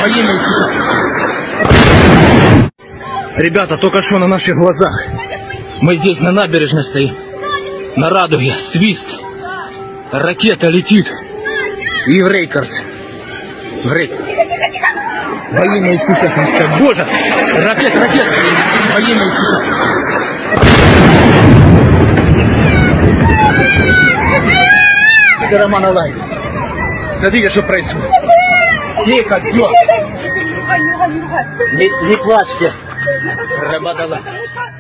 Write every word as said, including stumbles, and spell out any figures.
Во имя Иисуса. Ребята, только что на наших глазах мы здесь на набережной стоим. На Радуге свист. Ракета летит. И в Рейкерс. В Рейкерс. Во имя Иисуса Христа. Боже! Ракет, ракет! Во имя Иисуса. Это Роман Алайвис. Смотрите, что происходит. Тихо, все. Не, не плачьте. Рабадала.